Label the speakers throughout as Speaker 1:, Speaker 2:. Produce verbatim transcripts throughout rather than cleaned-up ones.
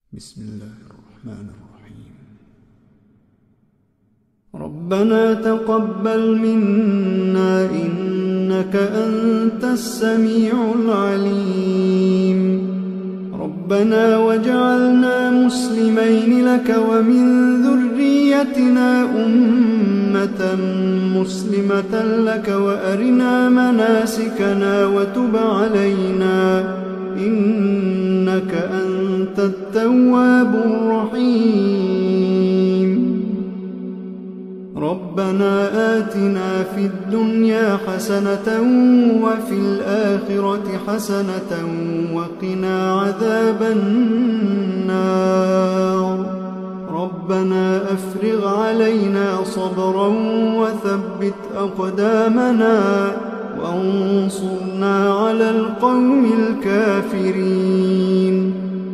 Speaker 1: بسم الله الرحمن الرحيم. ربنا تقبل منا إنك أنت السميع العليم. ربنا واجعلنا مسلمين لك ومن ذريتنا أمة مسلمة لك وأرنا مناسكنا وتب علينا إنك أنت التواب الرحيم. ربنا آتنا في الدنيا حسنة وفي الآخرة حسنة وقنا عذاب النار. ربنا أفرغ علينا صبرا وثبت أقدامنا وانصرنا على القوم الكافرين.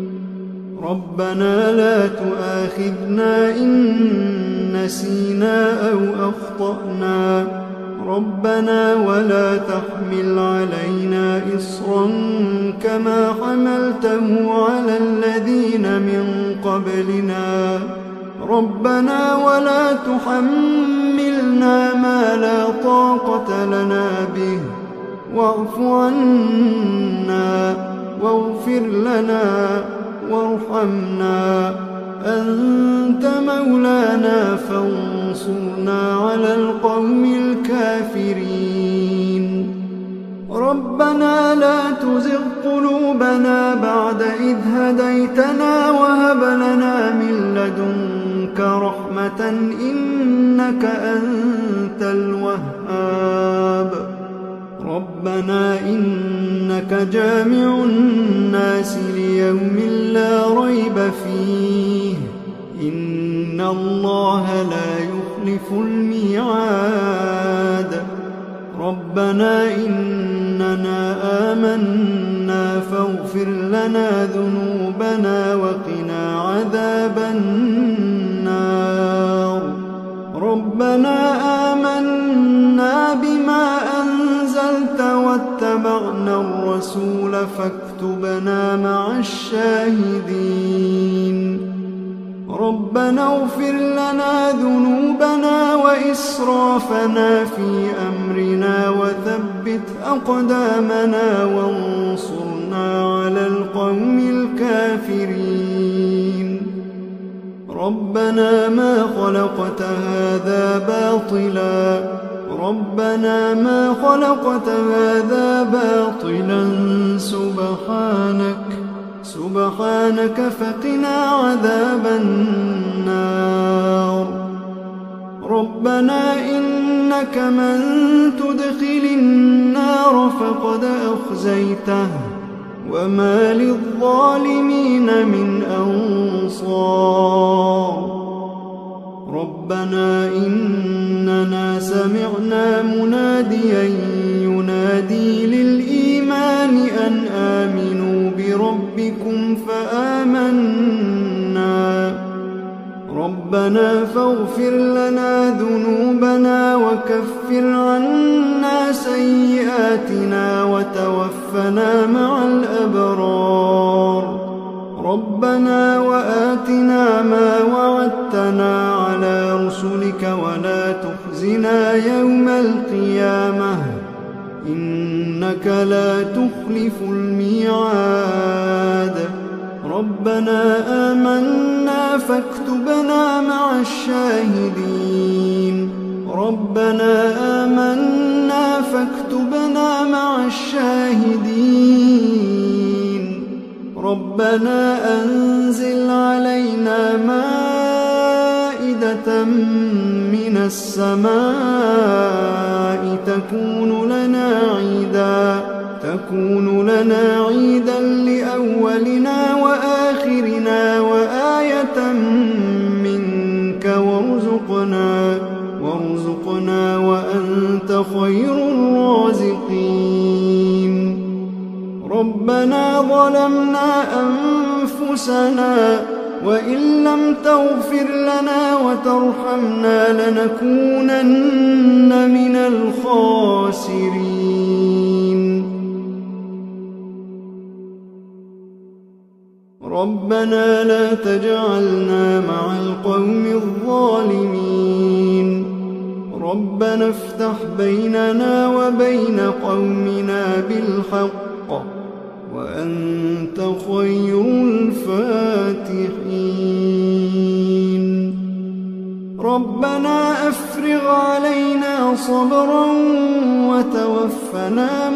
Speaker 1: ربنا لا تؤاخذنا إن نسينا أو أخطأنا. ربنا ولا تحمل علينا إصرا كما حملته على الذين من قبلنا. ربنا ولا تحملنا ما لا طاقة لنا به واعف عنا واغفر لنا وارحمنا أنت مولانا فانصرنا على القوم الكافرين. ربنا لا تزغ قلوبنا بعد إذ هديتنا وهب لنا من لدنك رحمة إنك أنت الوهاب. ربنا إنك جامع الناس ليوم لا ريب فيه إن الله لا يخلف الميعاد. ربنا إننا آمنا فاغفر لنا ذنوبنا وقنا عذاب النار. ربنا آمنا بما أنزلت واتبعنا الرسول فاكتبنا مع الشاهدين. ربنا اغفر لنا ذنوبنا وإسرافنا في أمرنا وثبت أقدامنا وانصرنا على القوم الكافرين. ربنا ما خلقت هذا باطلا ربنا ما خلقت هذا باطلا سبحانك سبحانك فقنا عذاب النار. ربنا إنك من تدخل النار فقد أخزيته وما للظالمين من أنصار. ربنا إننا سمعنا مناديا ينادي للإيمان أن آمنوا بربكم فآمنا. ربنا فاغفر لنا ذنوبنا وكفر عنا سيئاتنا وتوفنا مع الأبرار. ربنا وآتنا ما وعدتنا على رسلك ولا تخزنا يوم القيامة إنك لا تخلف الميعاد. ربنا آمنا فاكتبنا مع الشاهدين. ربنا آمنا فاكتبنا مع الشاهدين. ربنا أنزل علينا مائدة من السماء تكون لنا عيدا تكون لنا عيدا لأولنا وآخرنا وآية منك وارزقنا وارزقنا وأنت خير الرازقين. ربنا ظلمنا أنفسنا وإن لم تغفر لنا وترحمنا لنكونن من الخاسرين. ربنا لا تجعلنا مع القوم الظالمين ربنا افتح بيننا وبين قومنا بالحق وأنت خير الفاتحين ربنا أفرغ علينا صبرا وتوفنا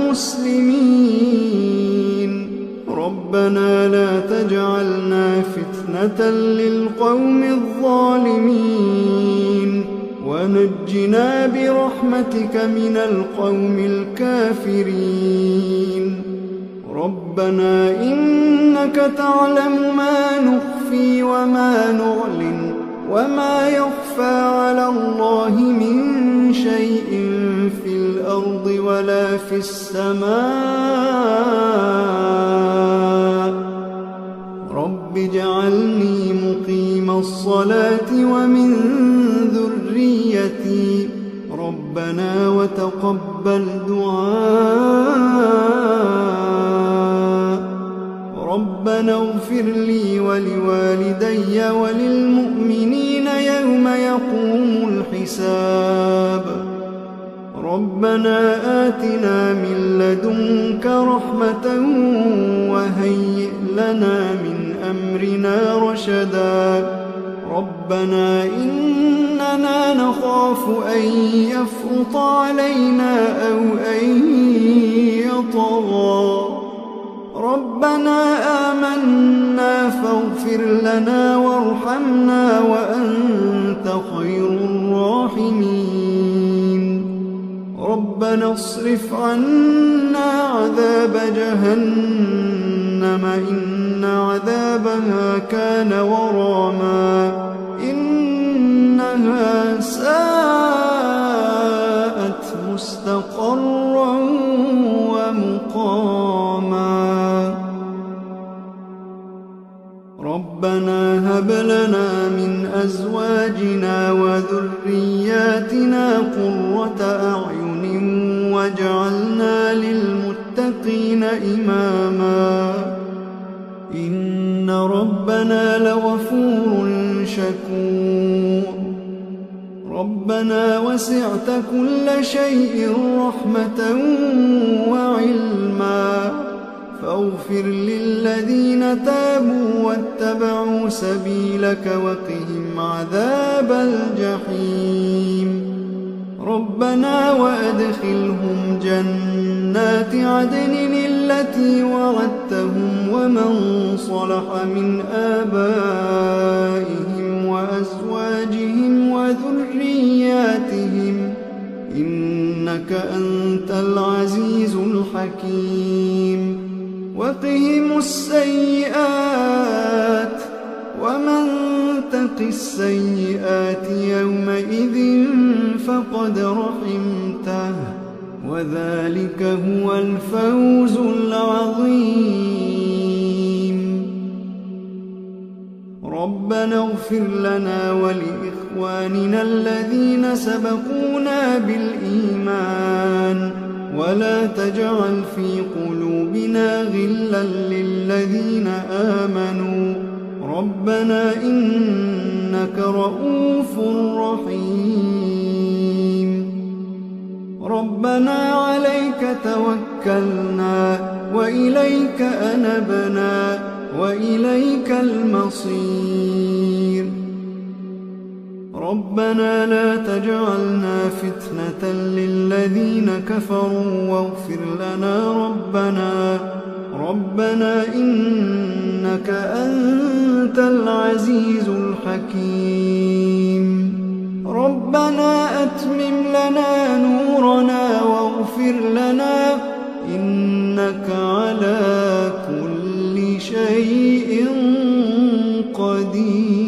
Speaker 1: مسلمين ربنا لا تجعلنا فتنة للقوم الظالمين ونجنا برحمتك من القوم الكافرين ربنا إنك تعلم ما نخفي وما نعلن وما يخفى على الله من شيء في الأرض ولا في السماء رب اجعلني مقيم الصلاة ومن ذريتي ربنا وتقبل دعاء ربنا اغفر لي ولوالدي وللمؤمنين يوم يقوم الحساب ربنا آتنا من لدنك رحمة وهيئ لنا من أمرنا رشدا ربنا إننا نخاف أن يفرط علينا أو أن يطغى ربنا آمنا فاغفر لنا وارحمنا وأنت خير الراحمين ربنا اصرف عنا عذاب جهنم إن عذابها كان غراما إنها ساءت مستقرا ومقاما ربنا هب لنا من أزواجنا وذرياتنا قرة أعين واجعلنا للمتقين إماما إن ربنا لغفور شكور ربنا وسعت كل شيء رحمة وعلما فاغفر للذين تابوا واتبعوا سبيلك وقهم عذاب الجحيم ربنا وأدخلهم جنات عدن التي وعدتهم ومن صلح من آبائهم وأزواجهم وذرياتهم إنك أنت العزيز الحكيم وقهم السيئات ومن تق السيئات يومئذ فقد رحمته وذلك هو الفوز العظيم ربنا اغفر لنا ولإخواننا الذين سبقونا بالإيمان ولا تجعل في قلوبنا غلا للذين آمنوا ربنا إنك رؤوف رحيم ربنا عليك توكلنا وإليك أنبنا وإليك المصير ربنا لا تجعلنا فتنة للذين كفروا واغفر لنا ربنا ربنا إنك أنت العزيز الحكيم ربنا أتمم لنا نورنا واغفر لنا إنك على كل شيء قدير